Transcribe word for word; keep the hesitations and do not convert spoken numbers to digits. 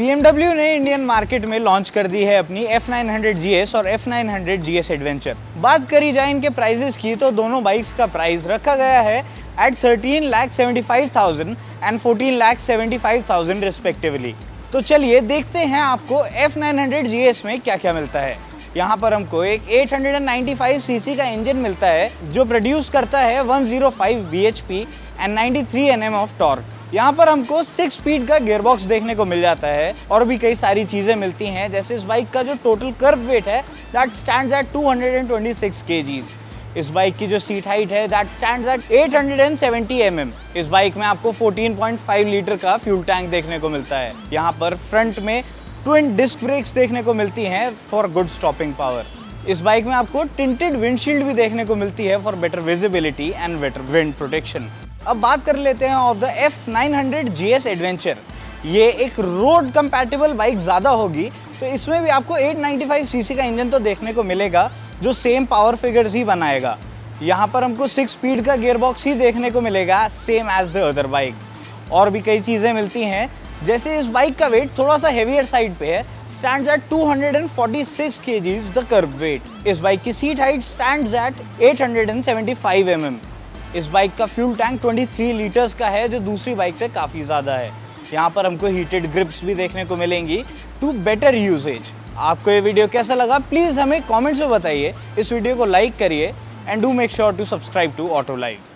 B M W ने Indian market में launch कर दी है अपनी F nine hundred G S और F nine hundred G S adventure. बात करी जाए इनके प्राइजेस की तो दोनों बाइक्स का प्राइस रखा गया है at thirteen lakh seventy five thousand and fourteen lakh seventy five thousand respectively. तो चलिए देखते हैं आपको F nine hundred G S में क्या क्या मिलता है। यहाँ पर हमको एक eight ninety five C C का इंजन मिलता है जो प्रोड्यूस करता है one zero five B H P and ninety three N M of torque. यहाँ पर हमको सिक्स स्पीड का गियरबॉक्स देखने को मिल जाता है और भी कई सारी चीजें मिलती हैं, जैसे इस बाइक का जो टोटल कर्व वेट है that stands at two hundred twenty six KGs. इस बाइक की जो सीट हाइट है that stands at eight hundred seventy M M. इस बाइक में आपको फोर्टीन पॉइंट फाइव लीटर का फ्यूल टैंक देखने को मिलता है। यहाँ पर फ्रंट में ट्विन डिस्क ब्रेक्स देखने को मिलती हैं फॉर गुड स्टॉपिंग पावर। इस बाइक में आपको टिंटेड विंडशील्ड भी देखने को मिलती है for better visibility and better wind protection. अब बात कर लेते हैं of the F nine hundred G S adventure. ये एक रोड कंपैटिबल बाइक ज़्यादा होगी, तो इसमें भी आपको eight ninety five C C का इंजन तो देखने को मिलेगा जो सेम पावर फिगर्स ही बनाएगा। यहाँ पर हमको सिक्स स्पीड का गियरबॉक्स ही देखने को मिलेगा same as the other bike. और भी कई चीज़ें मिलती हैं, जैसे इस बाइक का वेट थोड़ा सा हेवियर साइड पे है, stands at two hundred forty six KGs the curb weight. इस बाइक की seat height stands at eight hundred seventy five M M. इस बाइक का फ्यूल टैंक तेईस लीटर्स का है जो दूसरी बाइक से काफ़ी ज़्यादा है। यहाँ पर हमको हीटेड ग्रिप्स भी देखने को मिलेंगी टू बेटर यूजेज। आपको ये वीडियो कैसा लगा प्लीज़ हमें कमेंट्स में बताइए। इस वीडियो को लाइक करिए and do make sure to subscribe to Auto live.